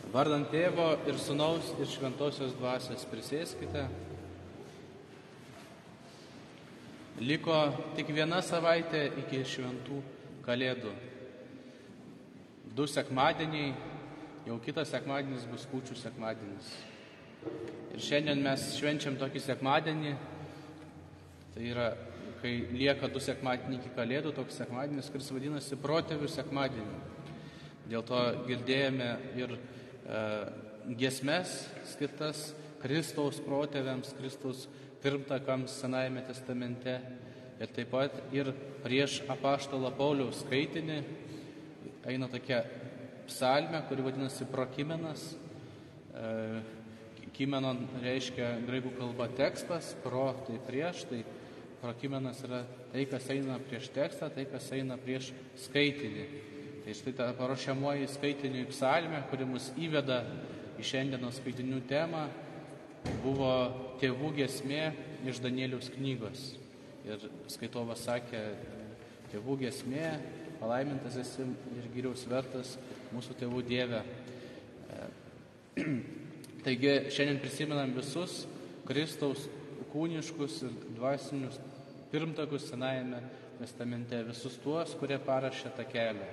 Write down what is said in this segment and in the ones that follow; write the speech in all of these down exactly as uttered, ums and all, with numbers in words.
Vardant Tėvo ir Sūnaus ir Šventosios Dvasios prisėskite. Liko tik viena savaitė iki šventų Kalėdų. Du sekmadieniai, jau kitas sekmadienis bus Kūčių sekmadienis. Ir šiandien mes švenčiam tokį sekmadienį, tai yra, kai lieka du sekmadieniai iki Kalėdų, toks sekmadienis, kuris vadinasi protėvių sekmadieniu. Dėl to girdėjome ir e, giesmes skirtas Kristaus protėviams, Kristaus pirmtakams Senajame testamente ir taip pat ir prieš apaštalą Pauliaus skaitinį eina tokia psalmė, kuri vadinasi prokimenas. E, kimenon reiškia graikų kalba tekstas, pro tai prieš, tai prokimenas yra tai, kas eina prieš tekstą, tai, kas eina prieš skaitinį. Tai štai ta paruošiamoji skaitiniui psalmė, kuri mus įveda į šiandienos skaitinių temą, buvo tėvų giesmė iš Danieliaus knygos. Ir skaitovas sakė, tėvų giesmė, palaimintas esi ir gyriaus vertas mūsų tėvų Dieve. Taigi šiandien prisimenam visus Kristaus kūniškus ir dvasinius pirmtakus Senajame testamente, visus tuos, kurie parašė tą kelią.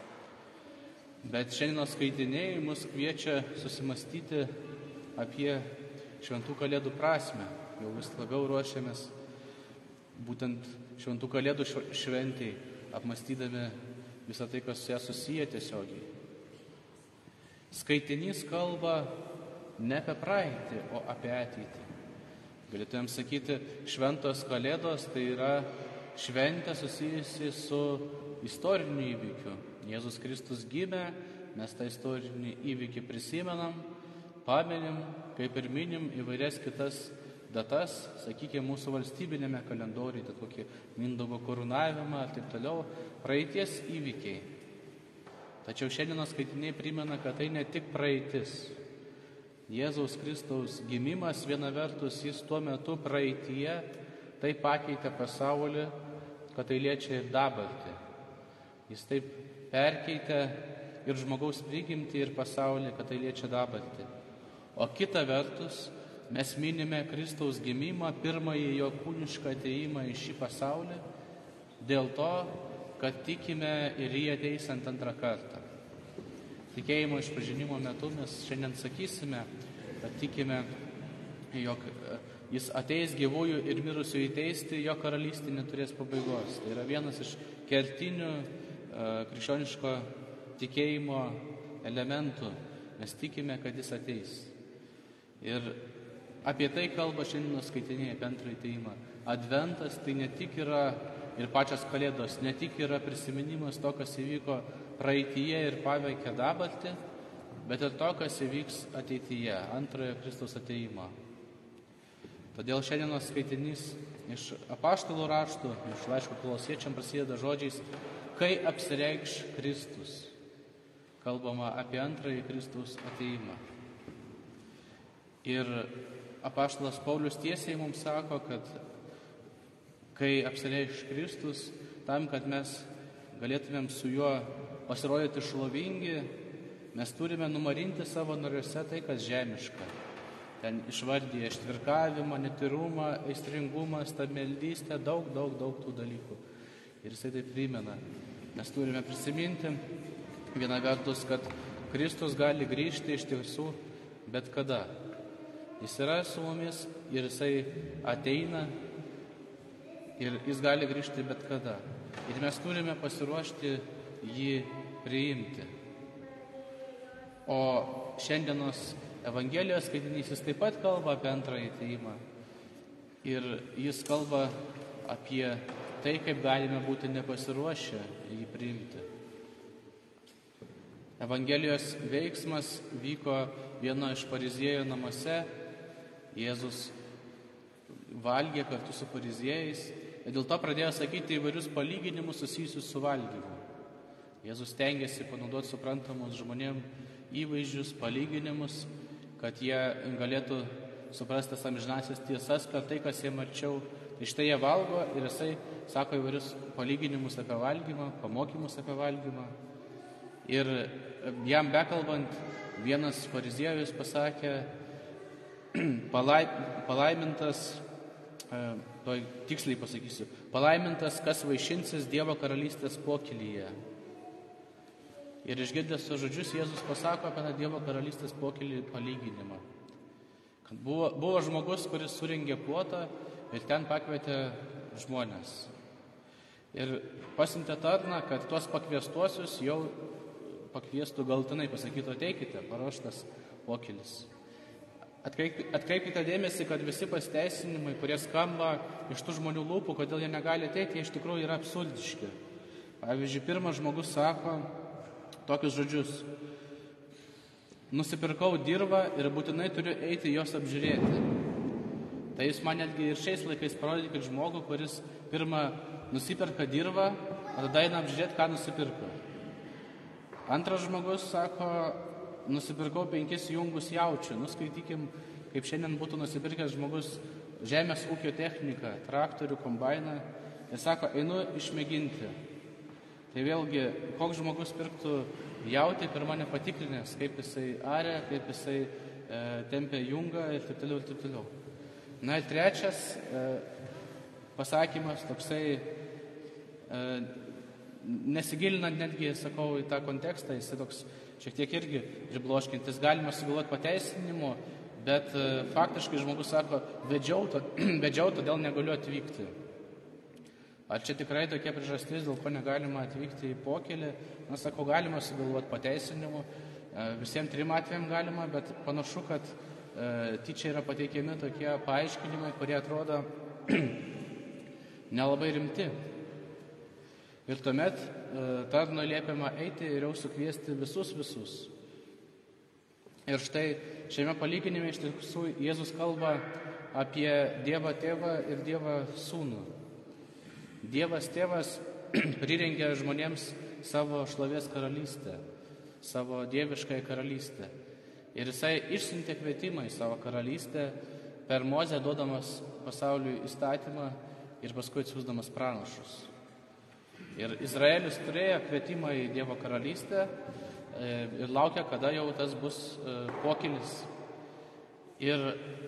Bet šiandienos skaitiniai mus kviečia susimastyti apie šventų Kalėdų prasmę. Jau vis labiau ruošiamės būtent šventų Kalėdų šventei, apmastydami visą tai, kas su ją susiję tiesiogiai. Skaitinys kalba ne apie praeitį, o apie ateitį. Galėtumėm sakyti, šventos Kalėdos tai yra šventė susijusi su istoriniu įvykiu. Jėzus Kristus gimė, mes tą istorinį įvykį prisimenam, paminim, kaip ir minim įvairias kitas datas, sakykime, mūsų valstybinėme kalendoriuje, tai kokį Mindaugo karūnavimą ir taip toliau, praeities įvykiai. Tačiau šiandienos skaitiniai primena, kad tai ne tik praeitis. Jėzaus Kristaus gimimas, viena vertus, jis tuo metu praeityje tai pakeitė pasaulį, kad tai liečia ir dabartį. Jis taip perkeitė ir žmogaus prigimtį, ir pasaulį, kad tai liečia dabartį. O kita vertus, mes minime Kristaus gimimą, pirmąjį jo kūnišką ateimą į šį pasaulį, dėl to, kad tikime ir jį ateisant antrą kartą. Tikėjimo išpažinimo metu mes šiandien sakysime, kad tikime, jog jis ateis gyvųjų ir mirusiųjų teisti, jo karalystė neturės pabaigos. Tai yra vienas iš kertinių krikščioniško tikėjimo elementų. Mes tikime, kad jis ateis. Ir apie tai kalba šiandienos skaitiniai apie antrąjį ateimą. Adventas tai ne tik yra ir pačios Kalėdos, ne tik yra prisiminimas to, kas įvyko praeityje ir paveikė dabartį, bet ir to, kas įvyks ateityje, antrojo Kristaus ateimo. Todėl šiandienos skaitinys iš apaštalų raštų, iš laiško Kolosiečiam prasideda žodžiais, kai apsireikš Kristus. Kalbama apie antrąjį Kristaus ateimą. Ir apaštalas Paulius tiesiai mums sako, kad kai apsireikš Kristus, tam, kad mes galėtumėm su juo pasirodyti šlovingi, mes turime numarinti savo noriuose tai, kas žemiška. Ten išvardyja ištvirkavimą, netyrumą, aistringumą, stabmeldystę, daug, daug, daug tų dalykų. Ir jisai tai primena. Mes turime prisiminti viena vertus, kad Kristus gali grįžti iš tiesų bet kada. Jis yra su mumis ir jisai ateina ir jis gali grįžti bet kada. Ir mes turime pasiruošti jį priimti. O šiandienos Evangelijos skaitinys jis taip pat kalba apie antrąjį ateimą. Ir jis kalba apie tai, kaip galime būti nepasiruošę jį priimti. Evangelijos veiksmas vyko vieno iš fariziejų namuose. Jėzus valgė kartu su fariziejais ir dėl to pradėjo sakyti įvairius palyginimus susijusius su valgymu. Jėzus stengiasi panaudoti suprantamus žmonėm įvaizdžius, palyginimus, kad jie galėtų suprasti tas amžinąsias tiesas, kad tai, kas jiem arčiau. Tai štai jie valgo ir jisai sako įvairius palyginimus apie valgymą, pamokymus apie valgymą. Ir jam bekalbant, vienas fariziejus pasakė, palai, palaimintas, to tiksliai pasakysiu, palaimintas, kas vaišinsis Dievo karalystės pokylyje. Ir išgirdęs tos žodžius, Jėzus pasako apie tą Dievo karalystės pokylį palyginimą. Kad buvo, buvo žmogus, kuris surengė puotą ir ten pakvietė žmonės. Ir pasiuntė tarną, kad tuos pakviestuosius jau pakviestų galutinai, pasakytų, ateikite, paruoštas pokylis. Atkreipkite dėmesį, kad visi pasiteisinimai, kurie skamba iš tų žmonių lūpų, kodėl jie negali ateiti, jie iš tikrųjų yra absurdiški. Pavyzdžiui, pirmas žmogus sako tokius žodžius: nusipirkau dirvą ir būtinai turiu eiti jos apžiūrėti. Tai jūs man netgi ir šiais laikais parodykit žmogų, kuris pirmą nusiperka dirvą, o tada eina apžiūrėti, ką nusipirko. Antras žmogus sako, nusipirkau penkis jungus jaučių. Nuskaitykim, kaip šiandien būtų nusipirkęs žmogus žemės ūkio techniką, traktorių, kombainą. Ir sako, einu išmėginti. Tai vėlgi, koks žmogus pirktų jautį, pirmą nepatikrinęs, kaip jisai aria, kaip jisai e, tempia jungą ir taip toliau ir taip toliau. Na ir trečias e, pasakymas, toksai, e, nesigilinant netgi, sakau, į tą kontekstą, jisai toks šiek tiek irgi pribloškintis, galima sugalvoti pateisinimu, bet e, faktiškai žmogus sako, vedžiau, to, vedžiau, todėl negaliu atvykti. Ar čia tikrai tokia priežastis, dėl ko negalima atvykti į pokylį? Na, sakau, galima sugalvoti pateisinimu, e, visiems trim atvejam galima, bet panašu, kad e, tyčia yra pateikiami tokie paaiškinimai, kurie atrodo nelabai rimti. Ir tuomet e, tarno liepiama eiti ir jau sukviesti visus visus. Ir štai šiame palyginime iš tiesų Jėzus kalba apie Dievą Tėvą ir Dievą Sūnų. Dievas Tėvas prirengė žmonėms savo šlovės karalystę, savo dieviškąją karalystę. Ir jisai išsiuntė kvietimą į savo karalystę per Mozę, duodamas pasauliui įstatymą ir paskui atsiųsdamas pranašus. Ir Izraelis turėjo kvietimą į Dievo karalystę ir laukia, kada jau tas bus pokylis. Ir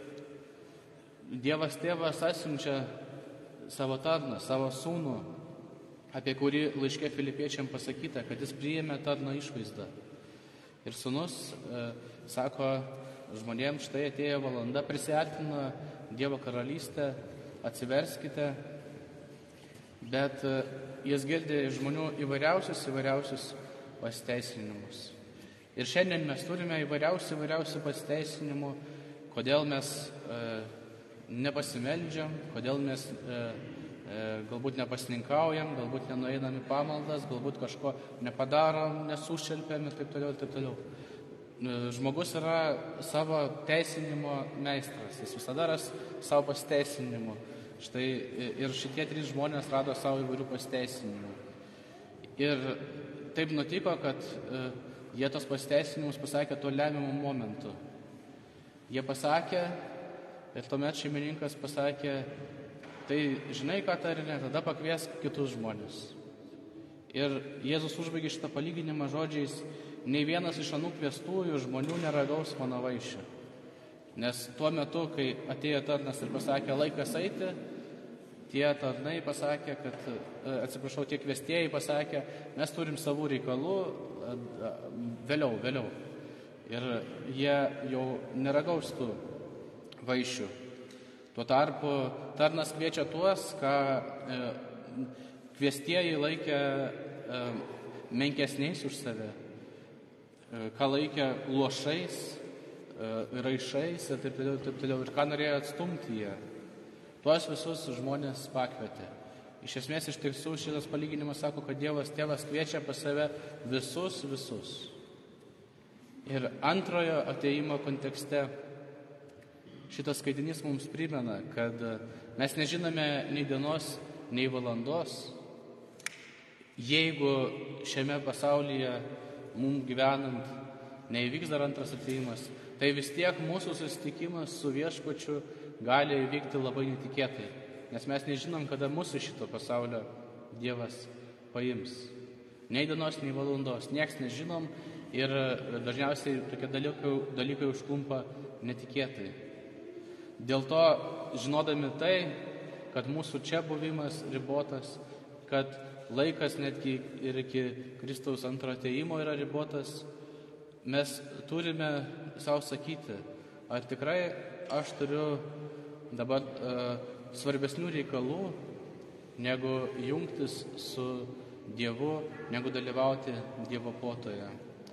Dievas Tėvas atsiunčia savo tarną, savo sūnų, apie kurį laiške Filipiečiam pasakyta, kad jis priėmė tarno išvaizdą. Ir sūnus e, sako žmonėms, štai atėjo valanda, prisiartina Dievo karalystę, atsiverskite, bet e, jis girdė iš žmonių įvairiausius, įvairiausius pasiteisinimus. Ir šiandien mes turime įvairiausių, įvairiausių pasiteisinimų, kodėl mes e, nepasimeldžiam, kodėl mes e, e, galbūt nepasininkaujam, galbūt nenueinam į pamaldas, galbūt kažko nepadarom, nesušelpiam ir taip toliau, ir taip toliau. E, žmogus yra savo teisinimo meistras, jis visada ras savo pasiteisinimų. Štai ir šitie trys žmonės rado savo įvairių pasiteisinimų. Ir taip nutiko, kad e, jie tos pasiteisinimus pasakė tuo lemiamu momentu. Jie pasakė, ir tuomet šeimininkas pasakė, tai žinai ką tarinė, tada pakviesk kitus žmonės. Ir Jėzus užbaigė šitą palyginimą žodžiais, nei vienas iš anų kviestųjų žmonių neragaus mano vaišių. Nes tuo metu, kai atėjo tarnas ir pasakė laikas eiti, tie tarnai pasakė, kad, atsiprašau, tie kviestieji pasakė, mes turim savų reikalų, vėliau, vėliau. Ir jie jau neragaus tų vaišių. Tuo tarpu tarnas kviečia tuos, ką e, kviestieji laikė e, menkesniais už save, e, ką laikė luošais, e, raišais ir taip toliau, taip toliau, ir ką norėjo atstumti jie. Tuos visus žmonės pakvietė. Iš esmės, iš tiesų, šitas palyginimas sako, kad Dievas Tėvas kviečia pas save visus, visus. Ir antrojo atėjimo kontekste šitas skaitinys mums primena, kad mes nežinome nei dienos, nei valandos. Jeigu šiame pasaulyje mums gyvenant neįvyks dar antras atėjimas, tai vis tiek mūsų susitikimas su viešpačiu gali įvykti labai netikėtai, nes mes nežinom, kada mūsų šito pasaulio Dievas paims. Nei dienos, nei valandos, nieks nežinom ir dažniausiai tokie dalykai, dalykai užklumpa netikėtai. Dėl to, žinodami tai, kad mūsų čia buvimas ribotas, kad laikas netgi ir iki Kristaus antro atėjimo yra ribotas, mes turime savo sakyti, ar tikrai aš turiu dabar uh, svarbesnių reikalų, negu jungtis su Dievu, negu dalyvauti Dievo puotoje.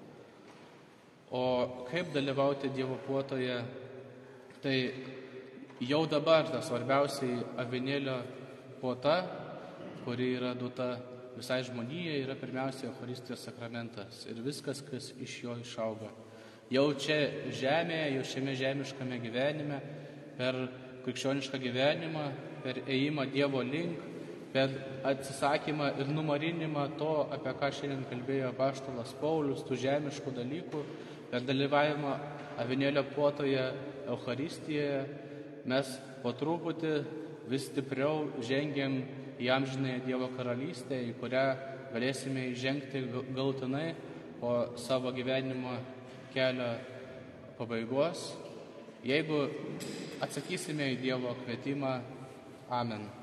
O kaip dalyvauti Dievo puotoje, tai jau dabar ta svarbiausiai avinėlio puota, kuri yra duota visai žmonijai, yra pirmiausia Eucharistijos sakramentas ir viskas, kas iš jo išauga. Jau čia žemėje, jau šiame žemiškame gyvenime, per krikščionišką gyvenimą, per ėjimą Dievo link, per atsisakymą ir numarinimą to, apie ką šiandien kalbėjo apaštalas Paulius, tų žemiškų dalykų, per dalyvavimą avinėlio puotoje Eucharistijoje, mes po truputį vis stipriau žengiam į amžinąją Dievo karalystę, į kurią galėsime įžengti galutinai po savo gyvenimo kelio pabaigos, jeigu atsakysime į Dievo kvietimą. Amen.